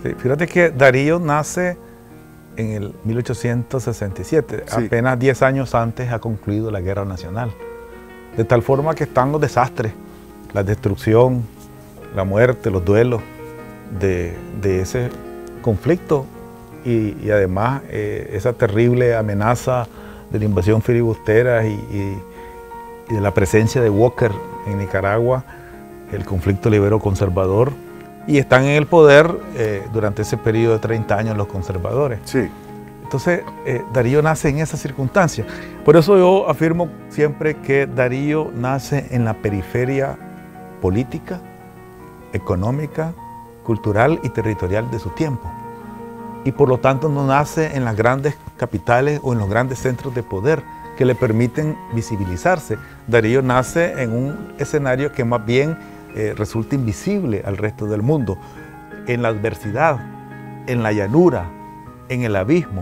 Sí, fíjate que Darío nace en el 1867, sí. Apenas 10 años antes ha concluido la Guerra Nacional. De tal forma que están los desastres, la destrucción, la muerte, los duelos de ese conflicto y además esa terrible amenaza de la invasión filibustera y de la presencia de Walker en Nicaragua, el conflicto libero-conservador, y están en el poder durante ese periodo de 30 años los conservadores. Sí. Entonces, Darío nace en esa circunstancia. Por eso yo afirmo siempre que Darío nace en la periferia política, económica, cultural y territorial de su tiempo. Y por lo tanto no nace en las grandes capitales o en los grandes centros de poder que le permiten visibilizarse. Darío nace en un escenario que más bien resulta invisible al resto del mundo, en la adversidad, en la llanura, en el abismo.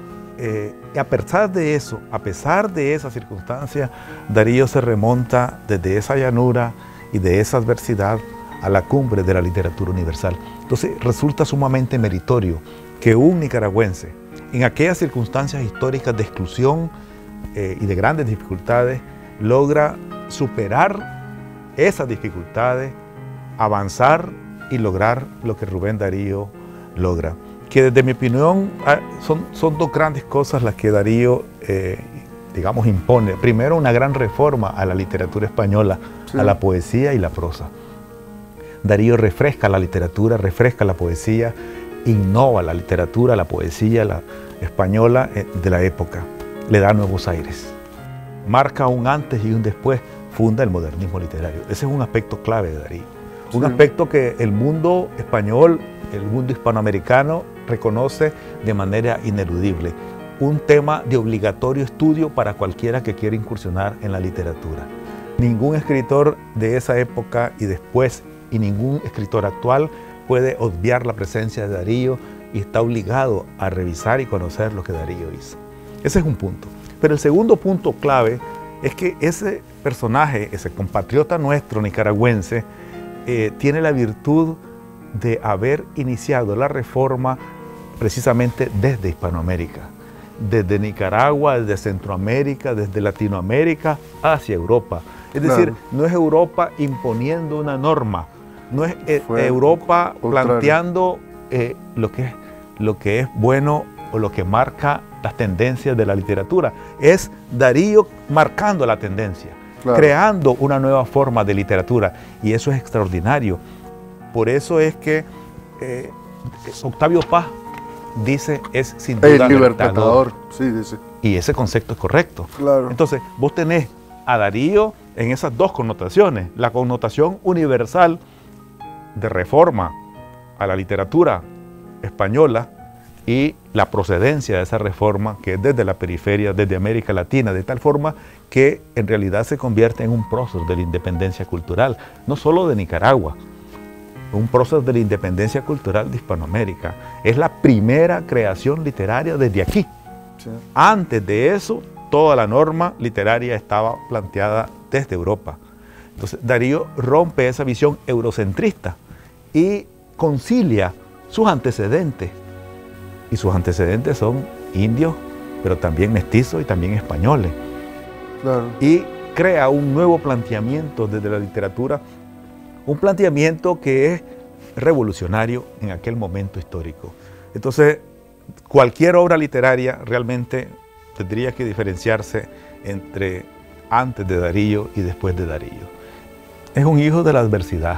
Y a pesar de eso, a pesar de esa circunstancia, Darío se remonta desde esa llanura y de esa adversidad a la cumbre de la literatura universal. Entonces resulta sumamente meritorio que un nicaragüense, en aquellas circunstancias históricas de exclusión y de grandes dificultades, logra superar esas dificultades, avanzar y lograr lo que Rubén Darío logra. Que desde mi opinión son dos grandes cosas las que Darío, digamos, impone. Primero, una gran reforma a la literatura española, sí, a la poesía y la prosa. Darío refresca la literatura, refresca la poesía, innova la literatura, la poesía la española de la época, le da nuevos aires. Marca un antes y un después, funda el modernismo literario. Ese es un aspecto clave de Darío. Sí. Un aspecto que el mundo español, el mundo hispanoamericano reconoce de manera ineludible. Un tema de obligatorio estudio para cualquiera que quiera incursionar en la literatura. Ningún escritor de esa época y después, y ningún escritor actual puede obviar la presencia de Darío y está obligado a revisar y conocer lo que Darío hizo. Ese es un punto. Pero el segundo punto clave es que ese personaje, ese compatriota nuestro nicaragüense, tiene la virtud de haber iniciado la reforma precisamente desde Hispanoamérica, desde Nicaragua, desde Centroamérica, desde Latinoamérica hacia Europa. Es decir, no es Europa imponiendo una norma, no es Europa planteando lo que es bueno o lo que marca las tendencias de la literatura. Es Darío marcando la tendencia, claro, creando una nueva forma de literatura, y eso es extraordinario. Por eso es que Octavio Paz dice, es sin duda el libertador. Sí, dice. Y ese concepto es correcto. Claro. Entonces, vos tenés a Darío en esas dos connotaciones, la connotación universal de reforma a la literatura española y la procedencia de esa reforma que es desde la periferia, desde América Latina, de tal forma que en realidad se convierte en un prócer de la independencia cultural, no solo de Nicaragua, un prócer de la independencia cultural de Hispanoamérica. Es la primera creación literaria desde aquí. Sí. Antes de eso, toda la norma literaria estaba planteada desde Europa. Entonces, Darío rompe esa visión eurocentrista y concilia sus antecedentes. Y sus antecedentes son indios, pero también mestizos y también españoles. Claro. Y crea un nuevo planteamiento desde la literatura, un planteamiento que es revolucionario en aquel momento histórico. Entonces, cualquier obra literaria realmente tendría que diferenciarse entre antes de Darío y después de Darío. Es un hijo de la adversidad.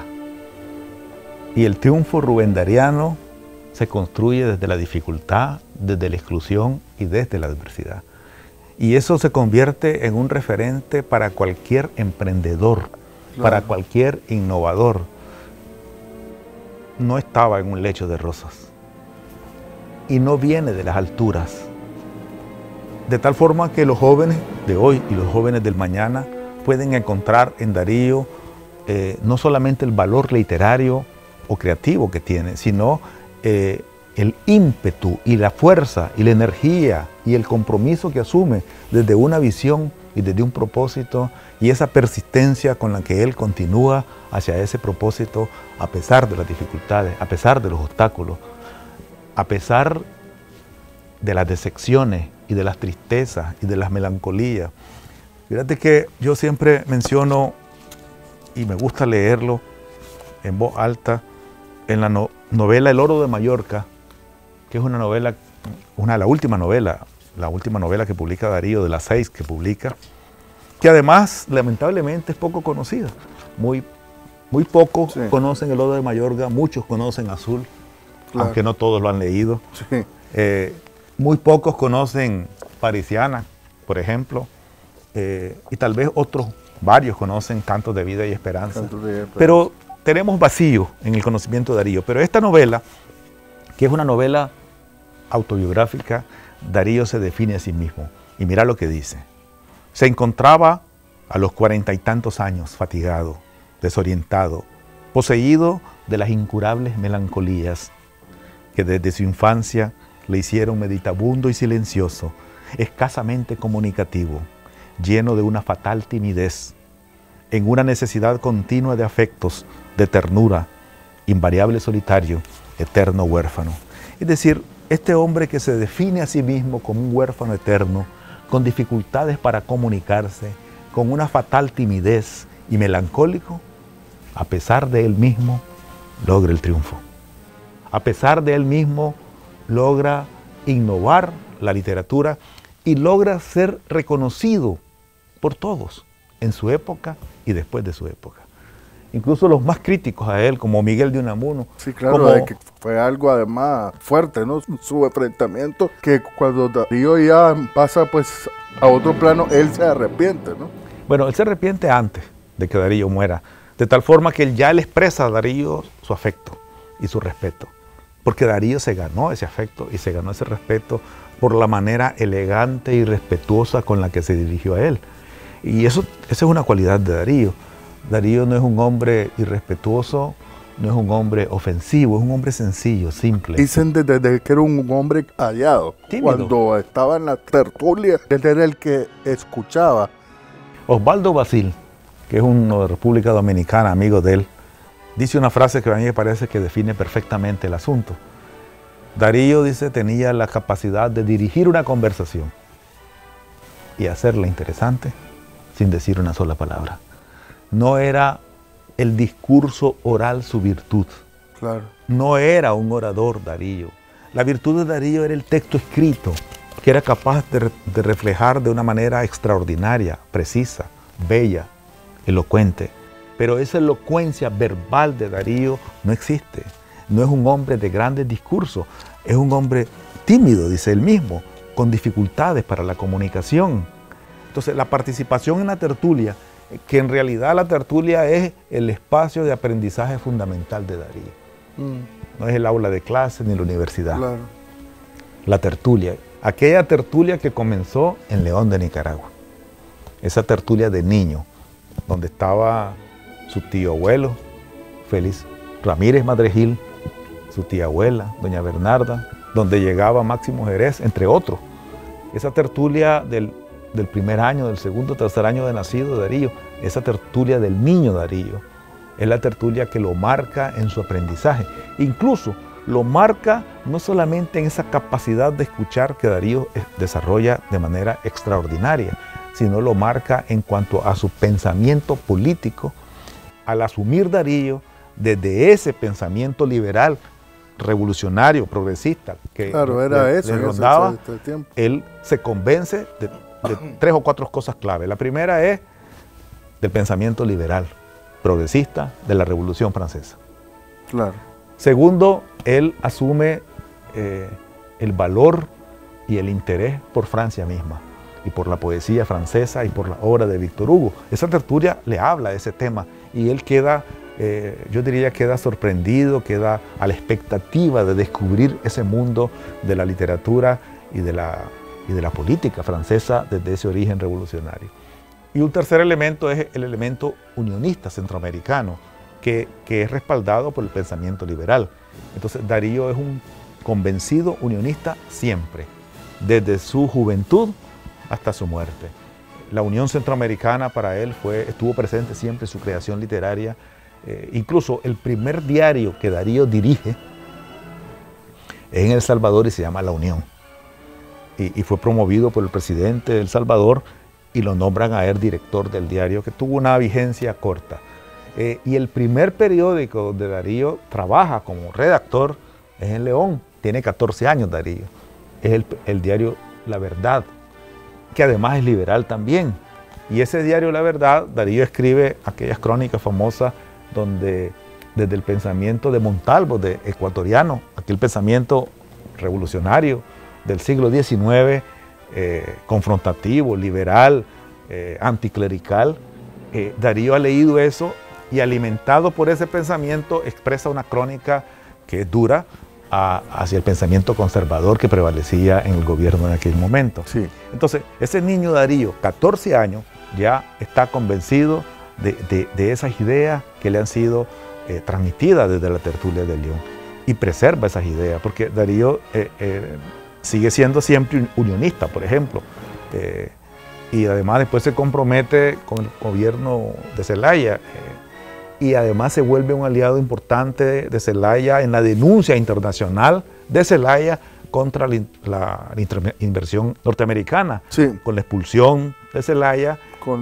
Y el triunfo rubendariano se construye desde la dificultad, desde la exclusión y desde la adversidad. Y eso se convierte en un referente para cualquier emprendedor, claro, para cualquier innovador. No estaba en un lecho de rosas y no viene de las alturas. De tal forma que los jóvenes de hoy y los jóvenes del mañana pueden encontrar en Darío no solamente el valor literario o creativo que tiene, sino el ímpetu y la fuerza y la energía y el compromiso que asume desde una visión y desde un propósito, y esa persistencia con la que él continúa hacia ese propósito a pesar de las dificultades, a pesar de los obstáculos, a pesar de las decepciones y de las tristezas y de las melancolías. Fíjate que yo siempre menciono, y me gusta leerlo en voz alta, en la novela El Oro de Mallorca, que es una novela, la última novela que publica Darío, de las 6 que publica, que además lamentablemente es poco conocida. Muy pocos conocen El Oro de Mallorca, muchos conocen Azul, claro, aunque no todos lo han leído. Sí. Muy pocos conocen Parisiana, por ejemplo, y tal vez varios conocen Cantos de Vida y Esperanza. Pero tenemos vacío en el conocimiento de Darío. Pero esta novela, que es una novela autobiográfica, Darío se define a sí mismo. Y mira lo que dice. Se encontraba a los 40 y tantos años, fatigado, desorientado, poseído de las incurables melancolías que desde su infancia le hicieron meditabundo y silencioso, escasamente comunicativo, lleno de una fatal timidez, en una necesidad continua de afectos, de ternura, invariable solitario, eterno huérfano. Es decir, este hombre que se define a sí mismo como un huérfano eterno, con dificultades para comunicarse, con una fatal timidez y melancólico, a pesar de él mismo, logra el triunfo. A pesar de él mismo, logra innovar la literatura y logra ser reconocido por todos en su época y después de su época. Incluso los más críticos a él, como Miguel de Unamuno. Sí, claro, de que fue algo además fuerte, ¿no? Su enfrentamiento, que cuando Darío ya pasa pues a otro plano, él se arrepiente, ¿no? Bueno, él se arrepiente antes de que Darío muera, de tal forma que él ya le expresa a Darío su afecto y su respeto, porque Darío se ganó ese afecto y se ganó ese respeto por la manera elegante y respetuosa con la que se dirigió a él. Y esa es una cualidad de Darío. Darío no es un hombre irrespetuoso, no es un hombre ofensivo, es un hombre sencillo, simple. Dicen desde que era un hombre callado. Tímido. Cuando estaba en la tertulia, él era el que escuchaba. Osvaldo Basil, que es uno de República Dominicana, amigo de él, dice una frase que a mí me parece que define perfectamente el asunto. Darío, dice, tenía la capacidad de dirigir una conversación y hacerla interesante sin decir una sola palabra. No era el discurso oral su virtud. Claro. No era un orador Darío. La virtud de Darío era el texto escrito, que era capaz de reflejar de una manera extraordinaria, precisa, bella, elocuente. Pero esa elocuencia verbal de Darío no existe. No es un hombre de grandes discursos, es un hombre tímido, dice él mismo, con dificultades para la comunicación. Entonces, la participación en la tertulia, que en realidad la tertulia es el espacio de aprendizaje fundamental de Darío. No es el aula de clase ni la universidad. Claro. La tertulia, aquella tertulia que comenzó en León de Nicaragua. Esa tertulia de niño, donde estaba su tío abuelo, Félix Ramírez Madregil, su tía abuela, doña Bernarda, donde llegaba Máximo Jerez, entre otros. Esa tertulia del primer año, del segundo, tercer año de nacido de Darío, esa tertulia del niño Darío, es la tertulia que lo marca en su aprendizaje. Incluso lo marca no solamente en esa capacidad de escuchar que Darío desarrolla de manera extraordinaria, sino lo marca en cuanto a su pensamiento político, al asumir Darío desde ese pensamiento liberal, revolucionario, progresista, que claro, era le rondaba, él se convence de 3 o 4 cosas clave. La primera es del pensamiento liberal, progresista, de la Revolución Francesa. Claro. Segundo, él asume el valor y el interés por Francia misma, y por la poesía francesa y por la obra de Víctor Hugo. Esa tertulia le habla de ese tema y él queda, yo diría, queda sorprendido, queda a la expectativa de descubrir ese mundo de la literatura y de la política francesa desde ese origen revolucionario. Y un tercer elemento es el elemento unionista centroamericano, que es respaldado por el pensamiento liberal. Entonces Darío es un convencido unionista siempre, desde su juventud hasta su muerte. La Unión Centroamericana para él estuvo presente siempre en su creación literaria. Incluso el primer diario que Darío dirige Es en El Salvador y se llama La Unión. Y fue promovido por el presidente de El Salvador y lo nombran a él director del diario, que tuvo una vigencia corta. Y el primer periódico donde Darío trabaja como redactor es en León. Tiene 14 años Darío. Es el diario La Verdad, que además es liberal también. Y ese diario La Verdad, Darío escribe aquellas crónicas famosas donde desde el pensamiento de Montalvo, de ecuatoriano, aquel pensamiento revolucionario del siglo XIX, confrontativo, liberal, anticlerical, Darío ha leído eso y alimentado por ese pensamiento expresa una crónica que es dura hacia el pensamiento conservador que prevalecía en el gobierno en aquel momento. Sí. Entonces, ese niño Darío, 14 años, ya está convencido de esas ideas que le han sido transmitidas desde la tertulia de León y preserva esas ideas, porque Darío sigue siendo siempre unionista, por ejemplo, y además después se compromete con el gobierno de Zelaya, y además se vuelve un aliado importante de Zelaya en la denuncia internacional de Zelaya contra la inversión norteamericana, Sí. con la expulsión de Zelaya, Con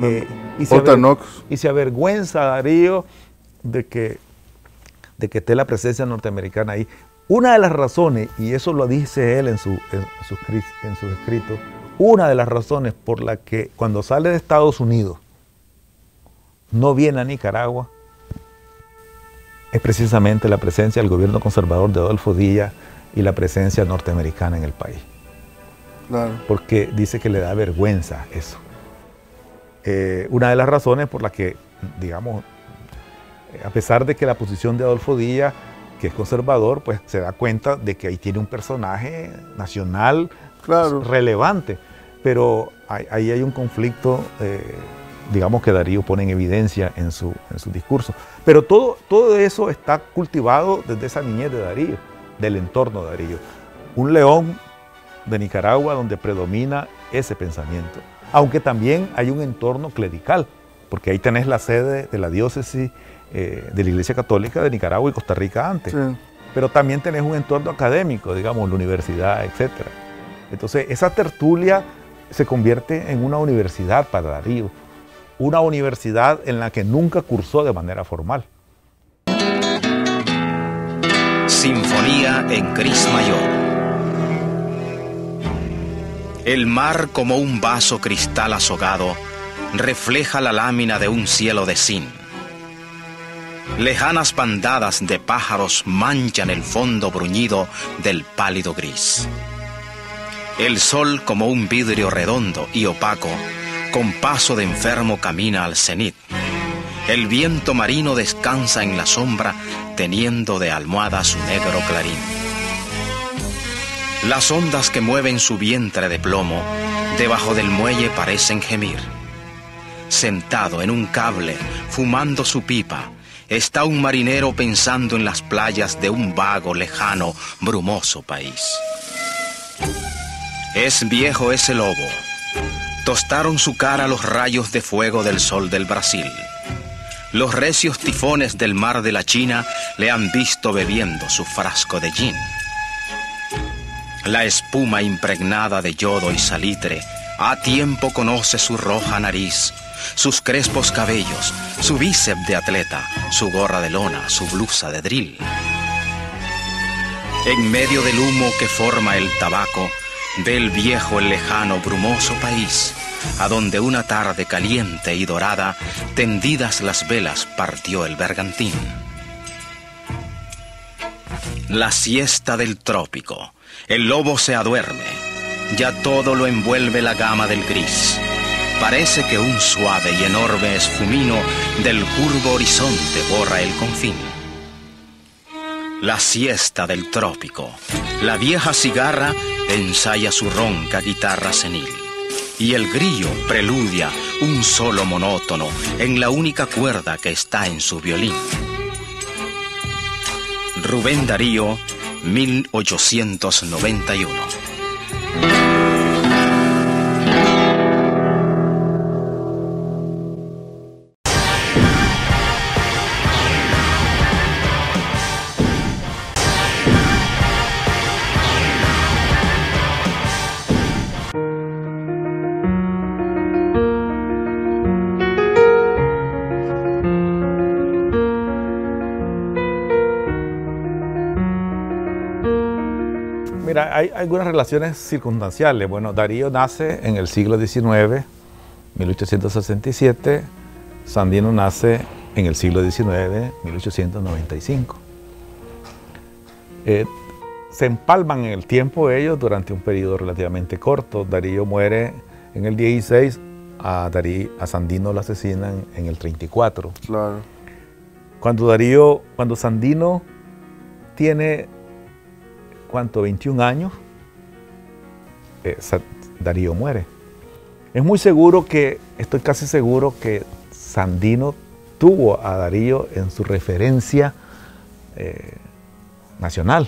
y se avergüenza Darío de que esté la presencia norteamericana ahí. Una de las razones, y eso lo dice él en sus escritos, una de las razones por la que cuando sale de Estados Unidos no viene a Nicaragua es precisamente la presencia del gobierno conservador de Adolfo Díaz y la presencia norteamericana en el país. Claro. Porque dice que le da vergüenza eso. Una de las razones por las que, digamos, a pesar de que la posición de Adolfo Díaz, que es conservador, pues se da cuenta de que ahí tiene un personaje nacional, claro, relevante, pero ahí hay un conflicto, digamos, que Darío pone en evidencia en su discurso. Pero todo eso está cultivado desde esa niñez de Darío, del entorno de Darío. Un León de Nicaragua donde predomina ese pensamiento, aunque también hay un entorno clerical, porque ahí tenés la sede de la diócesis de la Iglesia Católica de Nicaragua y Costa Rica antes, sí, pero también tenés un entorno académico, digamos, la universidad, etc. Entonces esa tertulia se convierte en una universidad para Darío, una universidad en la que nunca cursó de manera formal. Sinfonía en Cris mayor. El mar, como un vaso cristal azogado, refleja la lámina de un cielo de zinc. Lejanas bandadas de pájaros manchan el fondo bruñido del pálido gris. El sol, como un vidrio redondo y opaco, con paso de enfermo camina al cenit. El viento marino descansa en la sombra, teniendo de almohada su negro clarín. Las ondas que mueven su vientre de plomo, debajo del muelle parecen gemir. Sentado en un cable, fumando su pipa, está un marinero pensando en las playas de un vago, lejano, brumoso país. Es viejo ese lobo. Tostaron su cara los rayos de fuego del sol del Brasil. Los recios tifones del mar de la China le han visto bebiendo su frasco de gin. La espuma impregnada de yodo y salitre a tiempo conoce su roja nariz, sus crespos cabellos, su bíceps de atleta, su gorra de lona, su blusa de drill. En medio del humo que forma el tabaco, ve el viejo, el lejano, brumoso país, a donde una tarde caliente y dorada, tendidas las velas, partió el bergantín. La siesta del trópico. El lobo se aduerme. Ya todo lo envuelve la gama del gris. Parece que un suave y enorme esfumino del curvo horizonte borra el confín. La siesta del trópico. La vieja cigarra ensaya su ronca guitarra senil. Y el grillo preludia un solo monótono en la única cuerda que está en su violín. Rubén Darío, 1891. hay algunas relaciones circunstanciales. Bueno, Darío nace en el siglo XIX, 1867. Sandino nace en el siglo XIX, 1895. Se empalman en el tiempo ellos durante un periodo relativamente corto. Darío muere en el 16, a Sandino lo asesinan en el 34. Claro. Cuando Sandino tiene, ¿cuánto? 21 años, Darío muere. Es muy seguro estoy casi seguro que Sandino tuvo a Darío en su referencia nacional.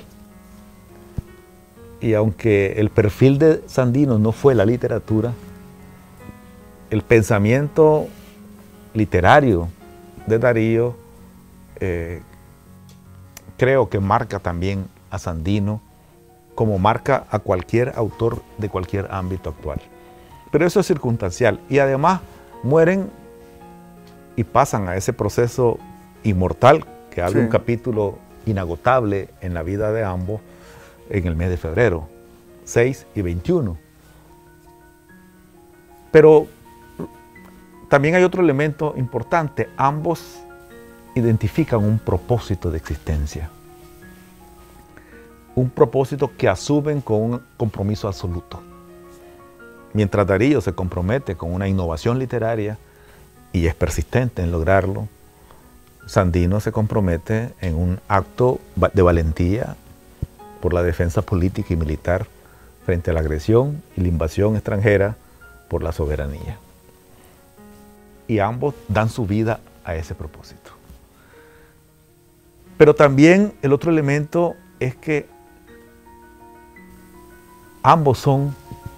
Y aunque el perfil de Sandino no fue la literatura, el pensamiento literario de Darío creo que marca también a Sandino como marca a cualquier autor de cualquier ámbito actual. Pero eso es circunstancial y además mueren y pasan a ese proceso inmortal que abre un capítulo inagotable en la vida de ambos en el mes de febrero, 6 y 21. Pero también hay otro elemento importante, ambos identifican un propósito de existencia, un propósito que asumen con un compromiso absoluto. Mientras Darío se compromete con una innovación literaria y es persistente en lograrlo, Sandino se compromete en un acto de valentía por la defensa política y militar frente a la agresión y la invasión extranjera por la soberanía. Y ambos dan su vida a ese propósito. Pero también el otro elemento es que ambos son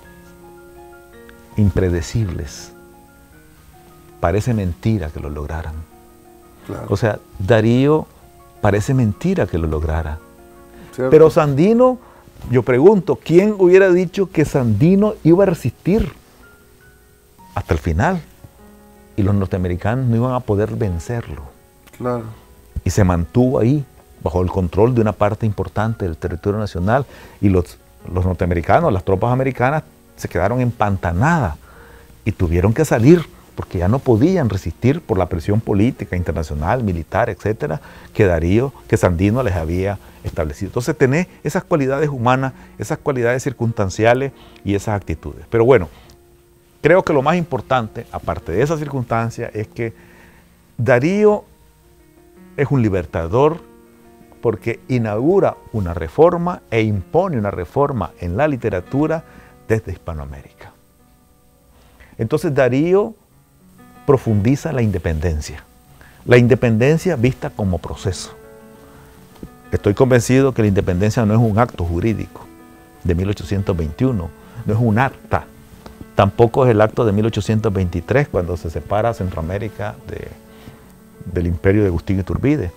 impredecibles. Parece mentira que lo lograran. Claro. O sea, Darío parece mentira que lo lograra. ¿Cierto? Pero Sandino, yo pregunto, ¿quién hubiera dicho que Sandino iba a resistir hasta el final? Y los norteamericanos no iban a poder vencerlo. Claro. Y se mantuvo ahí, bajo el control de una parte importante del territorio nacional. Y los norteamericanos, las tropas americanas, se quedaron empantanadas y tuvieron que salir porque ya no podían resistir por la presión política, internacional, militar, etcétera, que Sandino les había establecido. Entonces, tenés esas cualidades humanas, esas cualidades circunstanciales y esas actitudes. Pero bueno, creo que lo más importante, aparte de esa circunstancia, es que Darío es un libertador porque inaugura una reforma e impone una reforma en la literatura desde Hispanoamérica. Entonces Darío profundiza la independencia vista como proceso. Estoy convencido que la independencia no es un acto jurídico de 1821, no es un acta, tampoco es el acto de 1823 cuando se separa Centroamérica del imperio de Agustín Iturbide.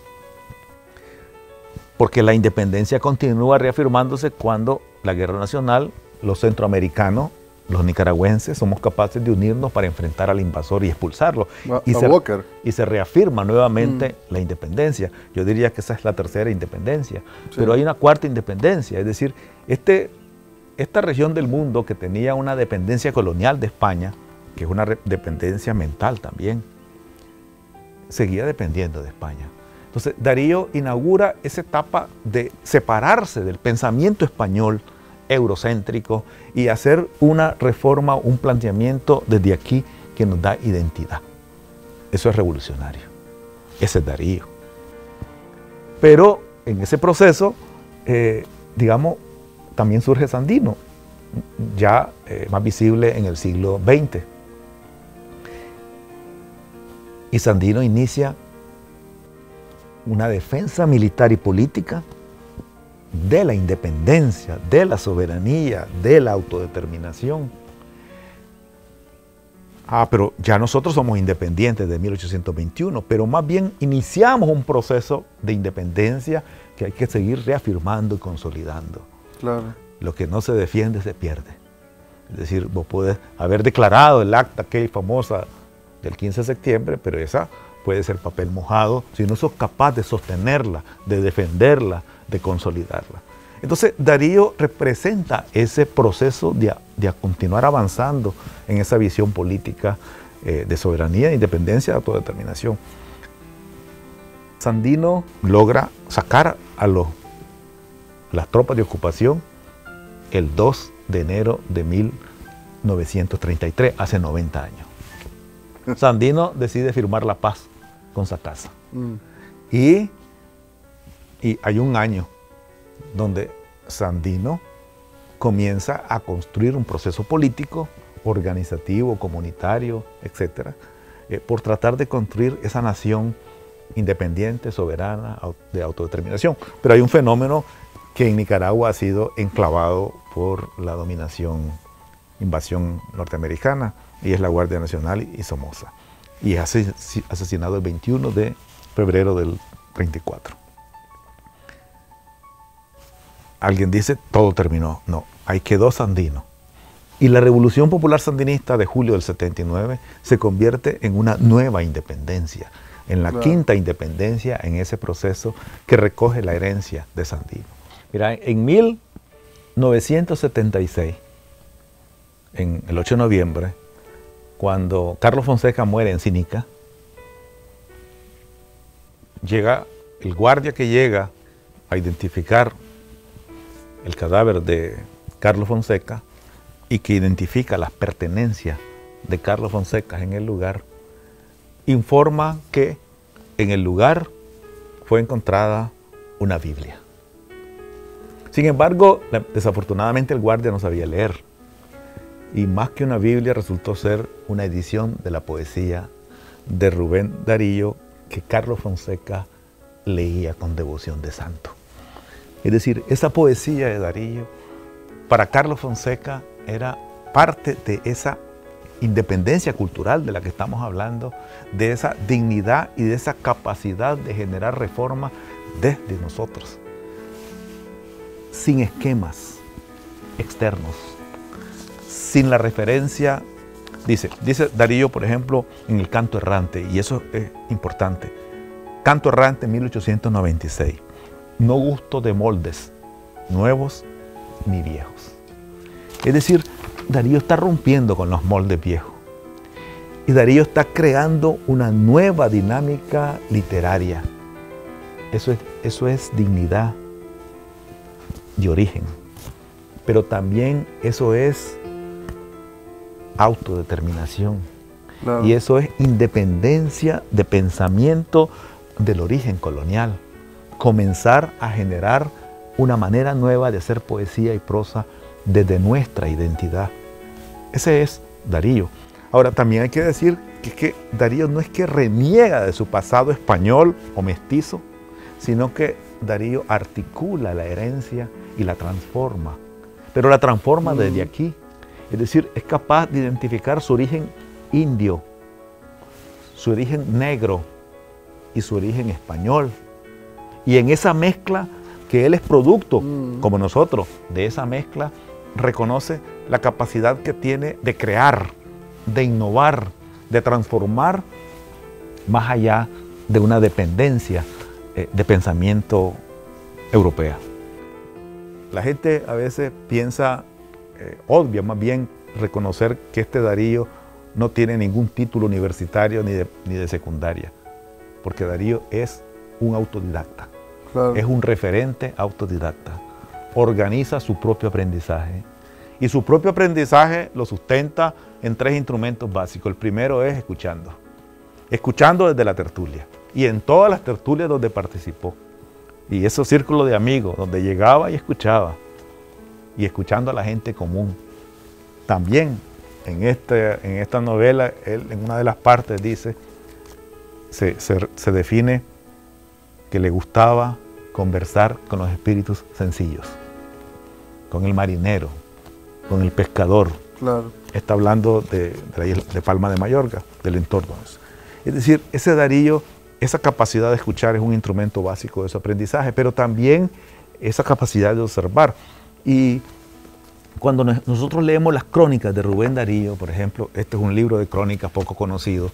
Porque la independencia continúa reafirmándose cuando la guerra nacional, los centroamericanos, los nicaragüenses, somos capaces de unirnos para enfrentar al invasor y expulsarlo. Y se reafirma nuevamente la independencia. Yo diría que esa es la tercera independencia. Sí. Pero hay una cuarta independencia, es decir, esta región del mundo que tenía una dependencia colonial de España, que es una dependencia mental también, seguía dependiendo de España. Entonces Darío inaugura esa etapa de separarse del pensamiento español eurocéntrico y hacer una reforma, un planteamiento desde aquí que nos da identidad. Eso es revolucionario. Ese es Darío. Pero en ese proceso, digamos, también surge Sandino, ya más visible en el siglo XX. Y Sandino inicia una defensa militar y política de la independencia, de la soberanía, de la autodeterminación. Pero ya nosotros somos independientes de 1821, pero más bien iniciamos un proceso de independencia que hay que seguir reafirmando y consolidando. Claro. Lo que no se defiende se pierde. Es decir, vos podés haber declarado el acta aquella famosa del 15 de septiembre, pero esa puede ser papel mojado si no sos capaz de sostenerla, de defenderla, de consolidarla. Entonces Darío representa ese proceso de continuar avanzando en esa visión política de soberanía, de independencia, de autodeterminación. Sandino logra sacar a las tropas de ocupación el 2 de enero de 1933, hace 90 años. Sandino decide firmar la paz con Sacasa. Y hay un año donde Sandino comienza a construir un proceso político, organizativo, comunitario, etcétera, por tratar de construir esa nación independiente, soberana, de autodeterminación. Pero hay un fenómeno que en Nicaragua ha sido enclavado por la invasión norteamericana, y es la Guardia Nacional y Somoza. Y es asesinado el 21 de febrero del 34. Alguien dice, todo terminó. No, ahí quedó Sandino. Y la Revolución Popular Sandinista de julio del 79 se convierte en una nueva independencia, en la quinta independencia en ese proceso que recoge la herencia de Sandino. Mira, en 1976, en el 8 de noviembre, cuando Carlos Fonseca muere en Sinica, llega el guardia que llega a identificar el cadáver de Carlos Fonseca y que identifica las pertenencias de Carlos Fonseca en el lugar, informa que en el lugar fue encontrada una Biblia. Sin embargo, desafortunadamente el guardia no sabía leer, y más que una Biblia resultó ser una edición de la poesía de Rubén Darío que Carlos Fonseca leía con devoción de santo. Es decir, esa poesía de Darío para Carlos Fonseca era parte de esa independencia cultural de la que estamos hablando, de esa dignidad y de esa capacidad de generar reforma desde nosotros, sin esquemas externos, sin la referencia. Dice Darío, por ejemplo, en el Canto Errante, y eso es importante, Canto Errante 1896, no gusto de moldes nuevos ni viejos. Es decir, Darío está rompiendo con los moldes viejos. Y Darío está creando una nueva dinámica literaria. Eso es dignidad de origen. Pero también eso es autodeterminación. Claro. Y eso es independencia de pensamiento del origen colonial. Comenzar a generar una manera nueva de hacer poesía y prosa desde nuestra identidad. Ese es Darío. Ahora, también hay que decir que Darío no es que reniega de su pasado español o mestizo, sino que Darío articula la herencia y la transforma. Pero la transforma desde aquí. Es decir, es capaz de identificar su origen indio, su origen negro y su origen español. Y en esa mezcla, que él es producto, como nosotros, de esa mezcla, reconoce la capacidad que tiene de crear, de innovar, de transformar, más allá de una dependencia de pensamiento europea. La gente a veces piensa, obvia más bien, reconocer que este Darío no tiene ningún título universitario ni de secundaria, porque Darío es un autodidacta. Claro. Es un referente autodidacta. Organiza su propio aprendizaje. Y su propio aprendizaje lo sustenta en 3 instrumentos básicos. El primero es escuchando. Escuchando desde la tertulia. Y en todas las tertulias donde participó. Y esos círculos de amigos donde llegaba y escuchaba. Y escuchando a la gente común. También en esta novela, él en una de las partes dice, se define que le gustaba conversar con los espíritus sencillos, con el marinero, con el pescador. Claro. Está hablando de Palma de Mallorca, del entorno. Es decir, ese Darío, esa capacidad de escuchar es un instrumento básico de su aprendizaje, pero también esa capacidad de observar. Y cuando nosotros leemos las crónicas de Rubén Darío, por ejemplo, este es un libro de crónicas poco conocido,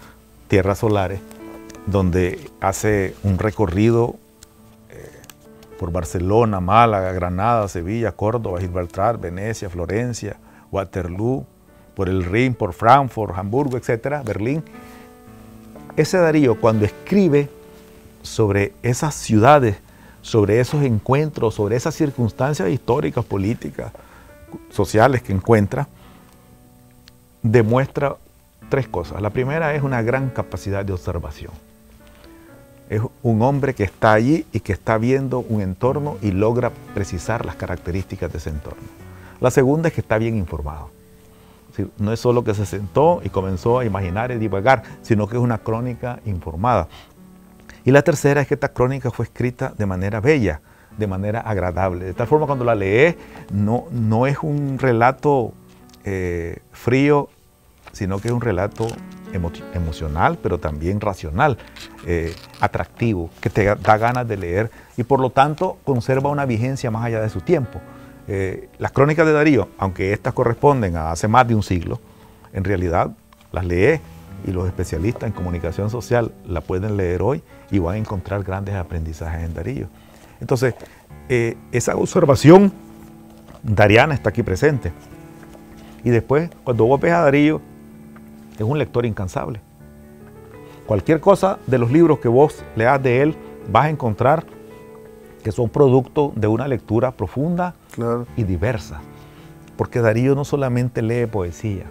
Tierras Solares, donde hace un recorrido por Barcelona, Málaga, Granada, Sevilla, Córdoba, Gibraltar, Venecia, Florencia, Waterloo, por el Rin, por Frankfurt, Hamburgo, etcétera, Berlín. Ese Darío, cuando escribe sobre esas ciudades, sobre esos encuentros, sobre esas circunstancias históricas, políticas, sociales que encuentra, demuestra tres cosas. La primera es una gran capacidad de observación. Es un hombre que está allí y que está viendo un entorno y logra precisar las características de ese entorno. La segunda es que está bien informado. Es decir, no es solo que se sentó y comenzó a imaginar y divagar, sino que es una crónica informada. Y la tercera es que esta crónica fue escrita de manera bella, de manera agradable. De tal forma cuando la lees, no es un relato frío, sino que es un relato emocional, pero también racional, atractivo, que te da ganas de leer y por lo tanto conserva una vigencia más allá de su tiempo. Las crónicas de Darío, aunque estas corresponden a hace más de un siglo, en realidad las lees y los especialistas en comunicación social la pueden leer hoy y van a encontrar grandes aprendizajes en Darío. Entonces, esa observación dariana está aquí presente. Y después, cuando vos ves a Darío, es un lector incansable. Cualquier cosa de los libros que vos leas de él, vas a encontrar que son producto de una lectura profunda, claro, y diversa. Porque Darío no solamente lee poesía,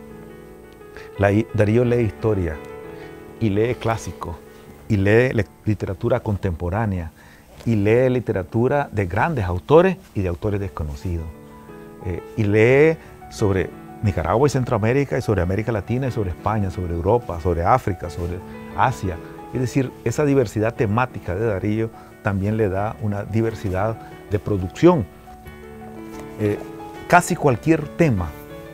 Darío lee historia, y lee clásicos, y lee literatura contemporánea, y lee literatura de grandes autores y de autores desconocidos. Y lee sobre Nicaragua y Centroamérica, y sobre América Latina, y sobre España, sobre Europa, sobre África, sobre Asia. Es decir, esa diversidad temática de Darío también le da una diversidad de producción. Casi cualquier tema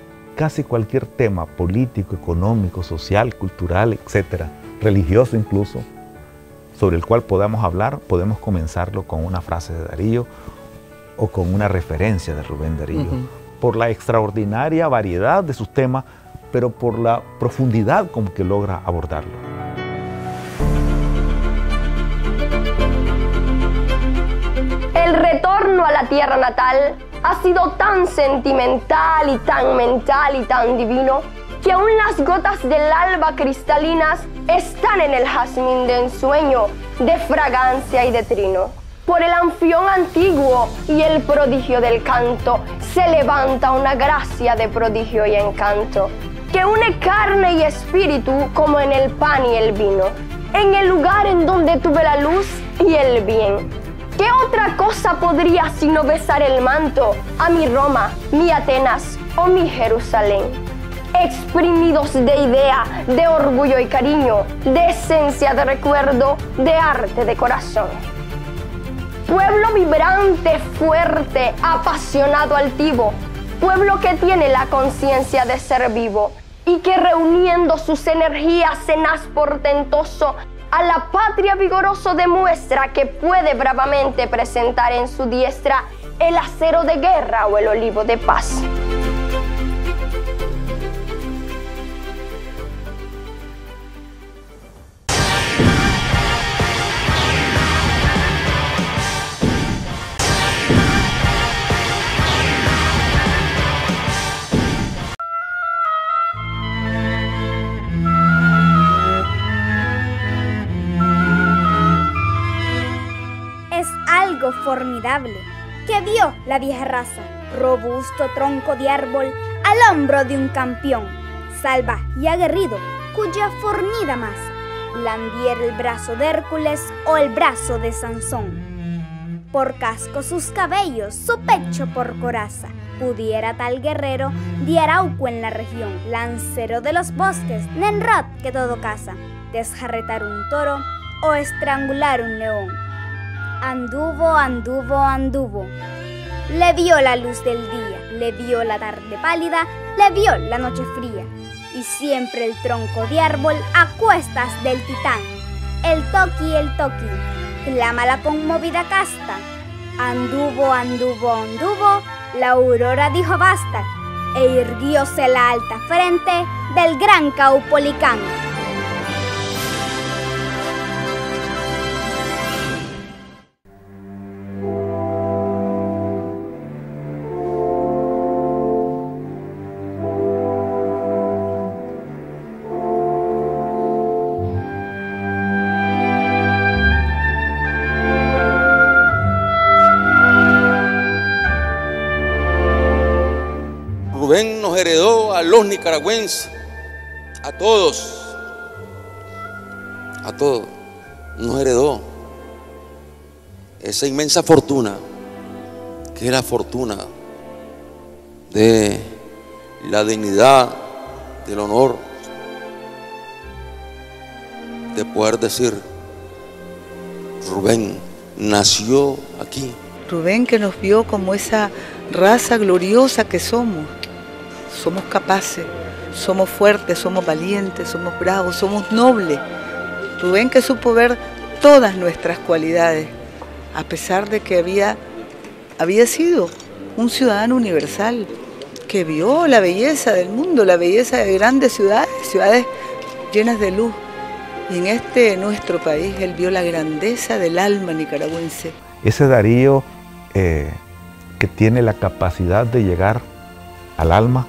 político, económico, social, cultural, etcétera, religioso incluso, sobre el cual podamos hablar, podemos comenzarlo con una frase de Darío o con una referencia de Rubén Darío. Por la extraordinaria variedad de sus temas, pero por la profundidad con que logra abordarlo. El retorno a la tierra natal ha sido tan sentimental y tan mental y tan divino que aún las gotas del alba cristalinas están en el jazmín de ensueño, de fragancia y de trino. Por el anfión antiguo y el prodigio del canto se levanta una gracia de prodigio y encanto que une carne y espíritu como en el pan y el vino, en el lugar en donde tuve la luz y el bien. ¿Qué otra cosa podría sino besar el manto a mi Roma, mi Atenas o mi Jerusalén? Exprimidos de idea, de orgullo y cariño, de esencia, de recuerdo, de arte, de corazón. Pueblo vibrante, fuerte, apasionado, altivo, pueblo que tiene la conciencia de ser vivo y que reuniendo sus energías en haz portentoso a la patria vigoroso demuestra que puede bravamente presentar en su diestra el acero de guerra o el olivo de paz. Formidable que vio la vieja raza, robusto tronco de árbol al hombro de un campeón, salvaje y aguerrido, cuya fornida masa blandiera el brazo de Hércules o el brazo de Sansón. Por casco sus cabellos, su pecho por coraza, pudiera tal guerrero de Arauco en la región, lancero de los bosques, Nenrod que todo caza, desjarretar un toro o estrangular un león. Anduvo, anduvo, anduvo. Le vio la luz del día, le vio la tarde pálida, le vio la noche fría. Y siempre el tronco de árbol a cuestas del titán. El toqui, clama la conmovida casta. Anduvo, anduvo, anduvo, la aurora dijo basta. E irguióse la alta frente del gran Caupolicán. Rubén nos heredó a los nicaragüenses, a todos, nos heredó esa inmensa fortuna, que es la fortuna de la dignidad, del honor, de poder decir, Rubén nació aquí. Rubén, que nos vio como esa raza gloriosa que somos. Somos capaces, somos fuertes, somos valientes, somos bravos, somos nobles. Rubén, que supo ver todas nuestras cualidades, a pesar de que había sido un ciudadano universal, que vio la belleza del mundo, la belleza de grandes ciudades, ciudades llenas de luz. Y en nuestro país, él vio la grandeza del alma nicaragüense. Ese Darío que tiene la capacidad de llegar al alma,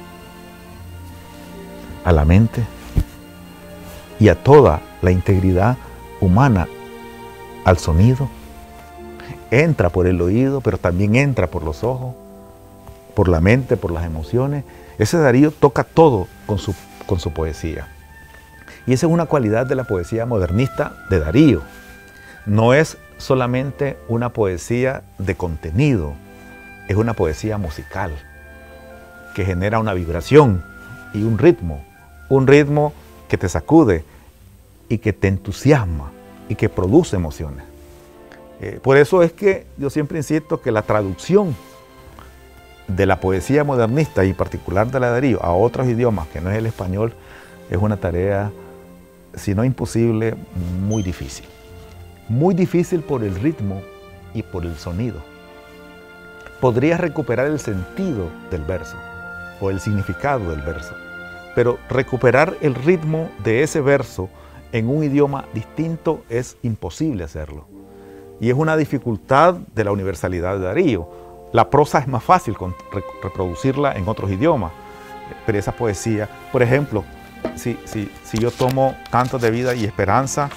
a la mente y a toda la integridad humana, al sonido. Entra por el oído, pero también entra por los ojos, por la mente, por las emociones. Ese Darío toca todo con su poesía. Y esa es una cualidad de la poesía modernista de Darío. No es solamente una poesía de contenido, es una poesía musical que genera una vibración y un ritmo que te sacude y que te entusiasma y que produce emociones. Por eso es que yo siempre insisto que la traducción de la poesía modernista y en particular de la de Darío a otros idiomas que no es el español es una tarea, si no imposible, muy difícil. Muy difícil por el ritmo y por el sonido. Podrías recuperar el sentido del verso o el significado del verso, pero recuperar el ritmo de ese verso en un idioma distinto es imposible hacerlo. Y es una dificultad de la universalidad de Darío. La prosa es más fácil reproducirla en otros idiomas, pero esa poesía, por ejemplo, si yo tomo Cantos de Vida y Esperanza,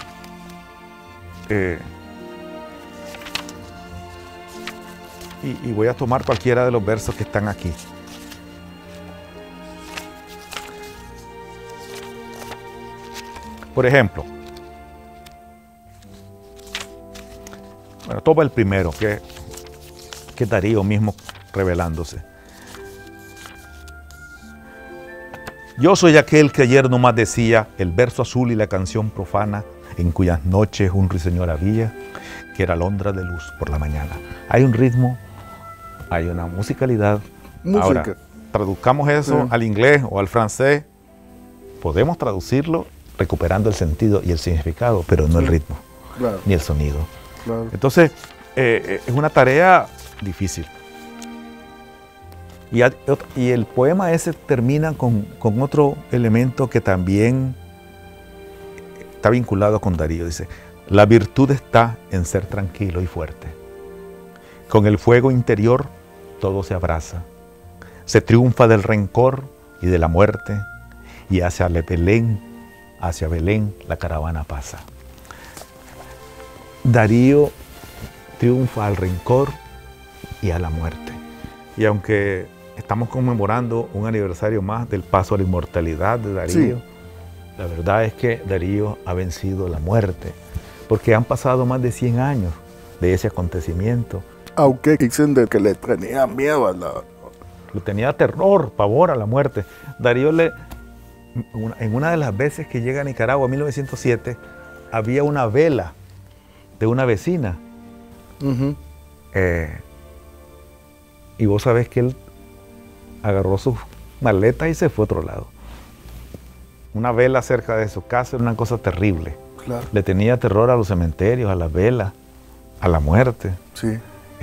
y voy a tomar cualquiera de los versos que están aquí. Por ejemplo, bueno, toma el primero, que es Darío mismo revelándose. Yo soy aquel que ayer nomás decía el verso azul y la canción profana, en cuyas noches un ruiseñor había, que era alondra de luz por la mañana. Hay un ritmo, hay una musicalidad. Música. Ahora, traduzcamos eso al inglés o al francés, podemos traducirlo recuperando el sentido y el significado, pero no el ritmo, ni el sonido. Claro. Entonces, es una tarea difícil. Y el poema ese termina con otro elemento que también está vinculado con Darío. Dice, la virtud está en ser tranquilo y fuerte. Con el fuego interior todo se abraza. Se triunfa del rencor y de la muerte, y hacia Belén la caravana pasa. Darío triunfa al rencor y a la muerte. Y aunque estamos conmemorando un aniversario más del paso a la inmortalidad de Darío, sí, la verdad es que Darío ha vencido la muerte, porque han pasado más de 100 años de ese acontecimiento. Aunque dicen de que le tenía miedo a la... Le tenía terror, pavor a la muerte. Darío en una de las veces que llega a Nicaragua, en 1907, había una vela de una vecina. Y vos sabés que él agarró sus maletas y se fue a otro lado. Una vela cerca de su casa era una cosa terrible. Claro. Le tenía terror a los cementerios, a las velas, a la muerte, sí,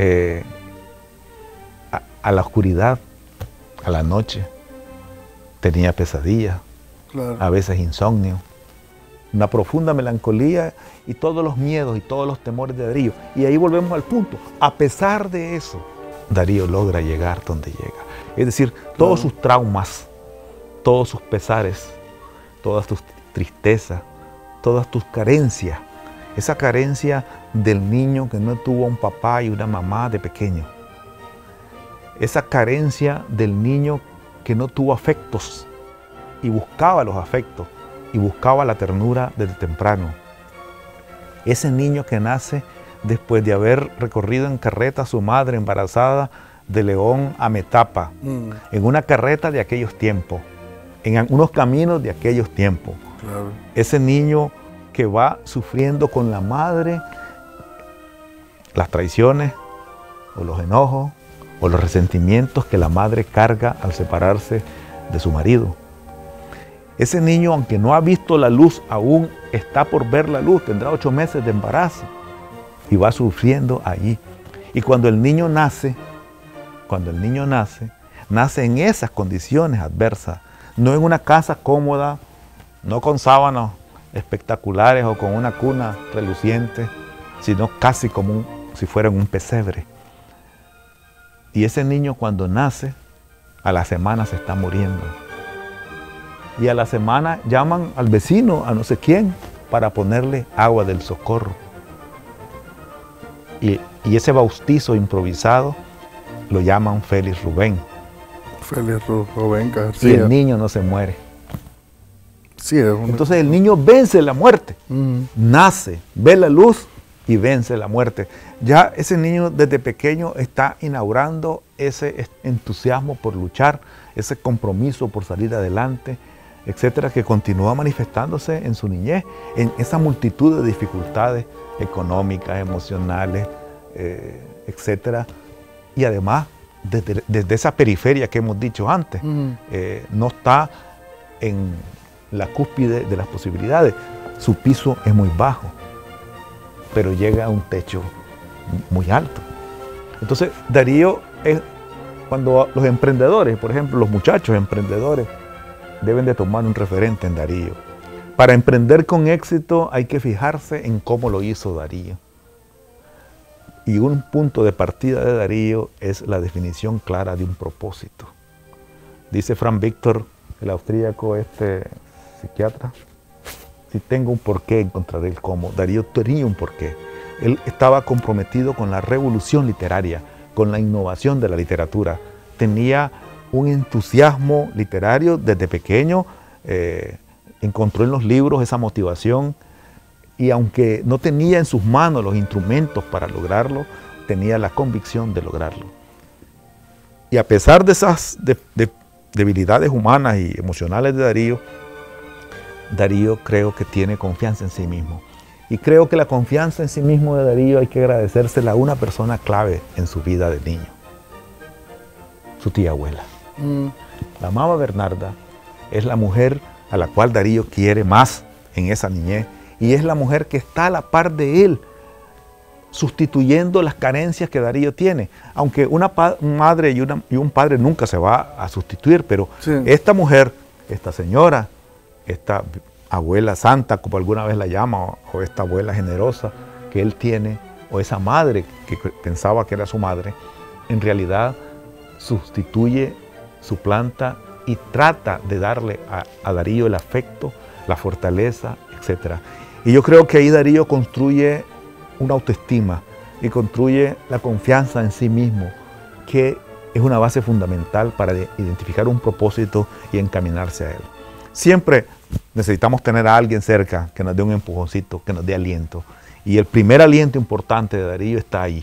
a la oscuridad, a la noche. Tenía pesadillas, claro, a veces insomnio, una profunda melancolía y todos los miedos y todos los temores de Darío. Y ahí volvemos al punto. A pesar de eso, Darío logra llegar donde llega. Es decir, todos sus traumas, todos sus pesares, todas tus tristezas, todas tus carencias, esa carencia del niño que no tuvo un papá y una mamá de pequeño, esa carencia del niño que no tuvo afectos y buscaba los afectos y buscaba la ternura desde temprano. Ese niño que nace después de haber recorrido en carreta a su madre embarazada de León a Metapa, en una carreta de aquellos tiempos, en unos caminos de aquellos tiempos. Claro. Ese niño que va sufriendo con la madre las traiciones o los enojos o los resentimientos que la madre carga al separarse de su marido. Ese niño, aunque no ha visto la luz aún, está por ver la luz, tendrá 8 meses de embarazo y va sufriendo allí. Y cuando el niño nace, nace en esas condiciones adversas, no en una casa cómoda, no con sábanas espectaculares o con una cuna reluciente, sino casi como si fuera un pesebre. Y ese niño cuando nace, a la semana se está muriendo. Y a la semana llaman al vecino, a no sé quién, para ponerle agua del socorro. Y ese bautizo improvisado lo llaman Félix Rubén. Félix Rubén García. Y el niño no se muere. Sí, entonces el niño vence la muerte, nace, ve la luz y vence la muerte. Ya ese niño desde pequeño está inaugurando ese entusiasmo por luchar, ese compromiso por salir adelante, etcétera, que continúa manifestándose en su niñez, en esa multitud de dificultades económicas, emocionales, etcétera. Y además, desde esa periferia que hemos dicho antes, no está en la cúspide de las posibilidades. Su piso es muy bajo, pero llega a un techo muy alto. Entonces, Darío es cuando los emprendedores, por ejemplo, los muchachos emprendedores, deben de tomar un referente en Darío. Para emprender con éxito hay que fijarse en cómo lo hizo Darío. Y un punto de partida de Darío es la definición clara de un propósito. Dice Frank Victor, el austríaco psiquiatra, si tengo un porqué, encontraré el cómo. Darío tenía un porqué. Él estaba comprometido con la revolución literaria, con la innovación de la literatura. Tenía un entusiasmo literario desde pequeño, encontró en los libros esa motivación y aunque no tenía en sus manos los instrumentos para lograrlo, tenía la convicción de lograrlo. Y a pesar de esas debilidades humanas y emocionales de Darío creo que tiene confianza en sí mismo. Y creo que la confianza en sí mismo de Darío hay que agradecérsela a una persona clave en su vida de niño, su tía abuela. La mamá Bernarda es la mujer a la cual Darío quiere más en esa niñez y es la mujer que está a la par de él, sustituyendo las carencias que Darío tiene. Aunque una madre y un padre nunca se va a sustituir, pero sí, esta mujer, esta señora, esta abuela santa, como alguna vez la llama, o esta abuela generosa que él tiene, o esa madre que pensaba que era su madre, en realidad sustituye, suplanta y trata de darle a Darío el afecto, la fortaleza, etc. Y yo creo que ahí Darío construye una autoestima y construye la confianza en sí mismo, que es una base fundamental para identificar un propósito y encaminarse a él. Siempre necesitamos tener a alguien cerca que nos dé un empujoncito, que nos dé aliento. Y el primer aliento importante de Darío está ahí.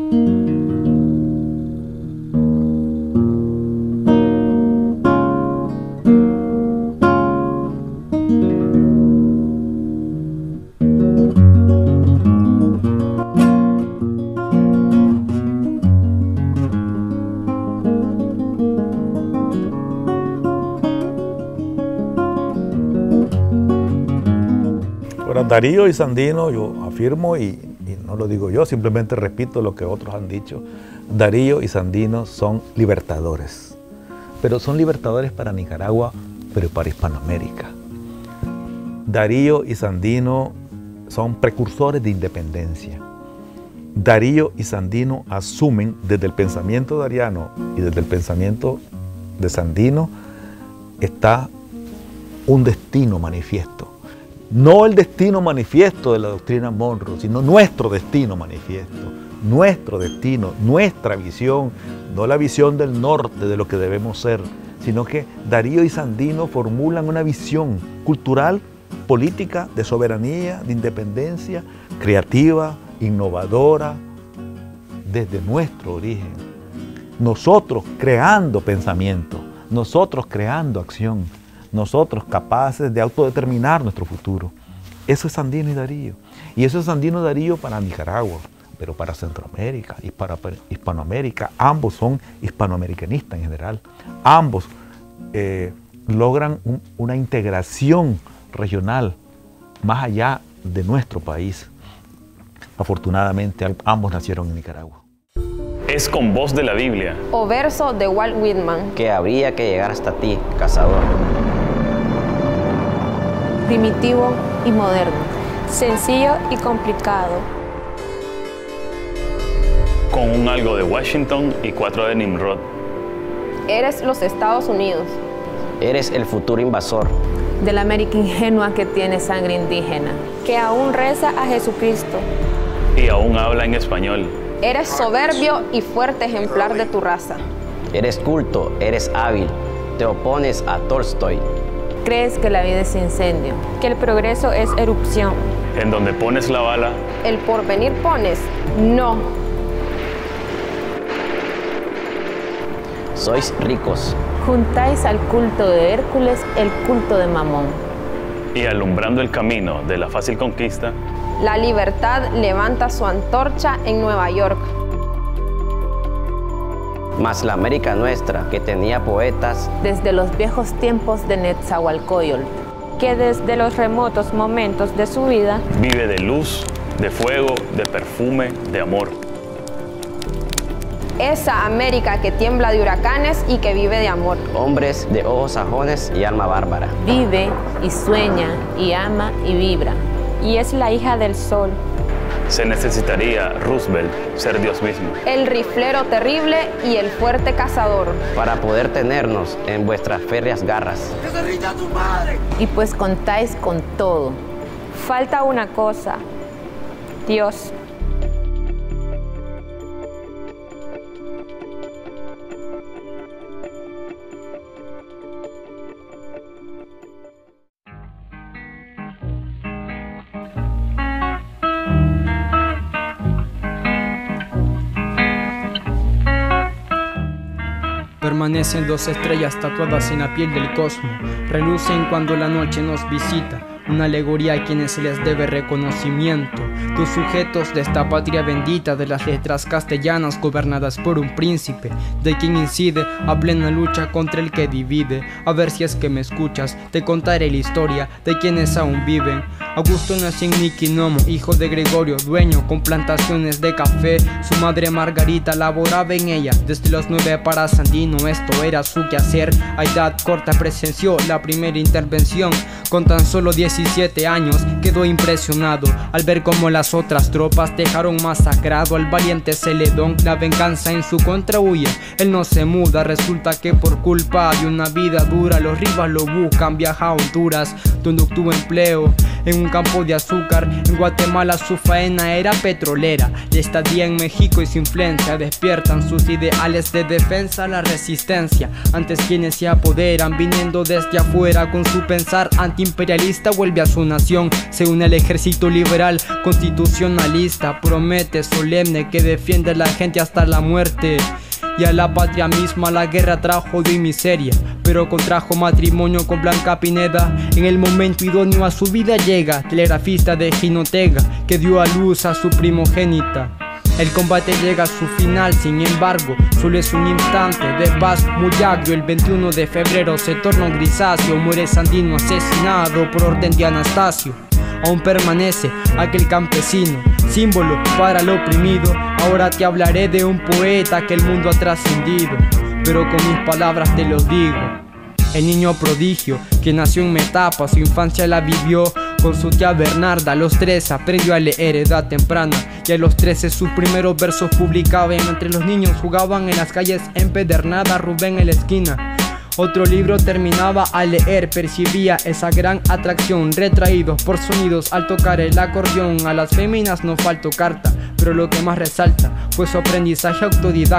Darío y Sandino, yo afirmo, y no lo digo yo, simplemente repito lo que otros han dicho, Darío y Sandino son libertadores. Pero son libertadores para Nicaragua, pero para Hispanoamérica. Darío y Sandino son precursores de independencia. Darío y Sandino asumen desde el pensamiento dariano y desde el pensamiento de Sandino está un destino manifiesto. No el destino manifiesto de la doctrina Monroe, sino nuestro destino manifiesto, nuestro destino, nuestra visión, no la visión del norte de lo que debemos ser, sino que Darío y Sandino formulan una visión cultural, política, de soberanía, de independencia, creativa, innovadora, desde nuestro origen. Nosotros creando pensamiento, nosotros creando acción, nosotros capaces de autodeterminar nuestro futuro. Eso es Sandino y Darío. Y eso es Sandino y Darío para Nicaragua, pero para Centroamérica y para Hispanoamérica. Ambos son hispanoamericanistas en general. Ambos logran una integración regional más allá de nuestro país. Afortunadamente, ambos nacieron en Nicaragua. Es con voz de la Biblia o verso de Walt Whitman que habría que llegar hasta ti, cazador. Primitivo y moderno, sencillo y complicado. Con un algo de Washington y 4 de Nimrod. Eres los Estados Unidos. Eres el futuro invasor. De la América ingenua que tiene sangre indígena. Que aún reza a Jesucristo. Y aún habla en español. Eres soberbio y fuerte ejemplar de tu raza. Eres culto, eres hábil. Te opones a Tolstoy. Crees que la vida es incendio. Que el progreso es erupción. En donde pones la bala. El porvenir pones. No. Sois ricos. Juntáis al culto de Hércules el culto de Mamón. Y alumbrando el camino de la fácil conquista, la libertad levanta su antorcha en Nueva York. Mas la América nuestra, que tenía poetas desde los viejos tiempos de Netzahualcóyotl, que desde los remotos momentos de su vida vive de luz, de fuego, de perfume, de amor. Esa América que tiembla de huracanes y que vive de amor. Hombres de ojos sajones y alma bárbara. Vive y sueña y ama y vibra. Y es la hija del sol. Se necesitaría Roosevelt ser Dios mismo. El riflero terrible y el fuerte cazador. Para poder tenernos en vuestras férreas garras. ¡Que se rinda tu madre! Y pues contáis con todo. Falta una cosa. Dios. Permanecen 2 estrellas tatuadas en la piel del cosmos, relucen cuando la noche nos visita, una alegoría a quienes se les debe reconocimiento. Tus sujetos de esta patria bendita de las letras castellanas gobernadas por un príncipe, de quien incide a plena lucha contra el que divide. A ver si es que me escuchas, te contaré la historia de quienes aún viven. Augusto nació en Niquinomo, hijo de Gregorio, dueño con plantaciones de café. Su madre Margarita laboraba en ella desde los 9 para Sandino, esto era su quehacer. A edad corta presenció la primera intervención. Con tan solo 17 años quedó impresionado al ver cómo las otras tropas dejaron masacrado al valiente Celedón. La venganza en su contra huye, él no se muda. Resulta que por culpa de una vida dura los rivas lo buscan. Viaja a Honduras, donde obtuvo empleo en un campo de azúcar. En Guatemala su faena era petrolera. La estadía en México y su influencia despiertan sus ideales de defensa a la resistencia. Antes quienes se apoderan viniendo desde afuera con su pensar antiimperialista vuelve a su nación. Se une al ejército liberal constitucionalista. Promete solemne que defiende a la gente hasta la muerte. Y a la patria misma la guerra trajo de miseria, pero contrajo matrimonio con Blanca Pineda. En el momento idóneo a su vida llega, telegrafista de Jinotega, que dio a luz a su primogénita. El combate llega a su final, sin embargo, solo es un instante de paz muy agrio. El 21 de febrero se torna grisáceo, muere Sandino asesinado por orden de Anastasio. Aún permanece aquel campesino, símbolo para el oprimido. Ahora te hablaré de un poeta que el mundo ha trascendido, pero con mis palabras te lo digo. El niño prodigio que nació en Metapa, su infancia la vivió con su tía Bernarda. A los 3 aprendió a leer edad temprana, y a los 13 sus primeros versos publicaba. Entre los niños jugaban en las calles empedernadas, Rubén en la esquina. Otro libro terminaba a leer, percibía esa gran atracción, retraídos por sonidos al tocar el acordeón. A las féminas no faltó carta, pero lo que más resalta fue su aprendizaje autodidacta.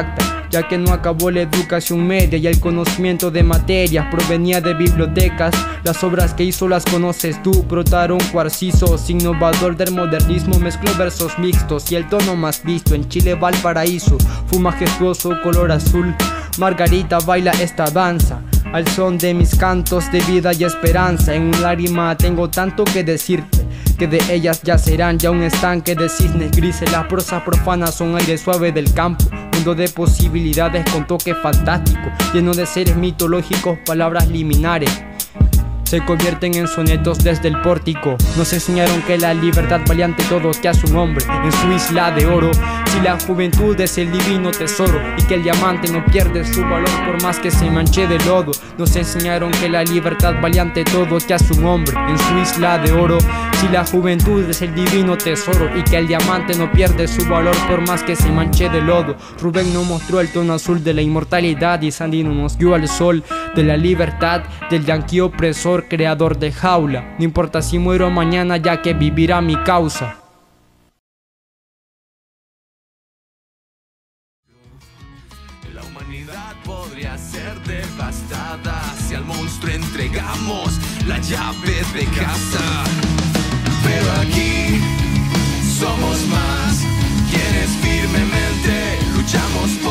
ya que no acabó la educación media y el conocimiento de materias provenía de bibliotecas. Las obras que hizo las conoces tú, Protarón Cuarcisos, innovador del modernismo, mezcló versos mixtos y el tono más visto en Chile Valparaíso fue majestuoso color azul. Margarita baila esta danza al son de mis cantos de vida y esperanza. En un lágrima tengo tanto que decirte, que de ellas ya serán ya un estanque de cisnes grises. Las prosas profanas son aire suave del campo, mundo de posibilidades con toque fantástico, lleno de seres mitológicos, palabras liminares se convierten en sonetos desde el pórtico. Nos enseñaron que la libertad valía ante todo, que a su nombre en su isla de oro. Si la juventud es el divino tesoro y que el diamante no pierde su valor por más que se manche de lodo. Nos enseñaron que la libertad valía ante todo, que a su nombre en su isla de oro. Si la juventud es el divino tesoro y que el diamante no pierde su valor por más que se manche de lodo. Rubén nos mostró el tono azul de la inmortalidad y Sandino nos guió al sol de la libertad del yanqui opresor, creador de jaula. No importa si muero mañana, ya que vivirá mi causa. La humanidad podría ser devastada si al monstruo entregamos la llave de casa. Pero aquí somos más quienes firmemente luchamos por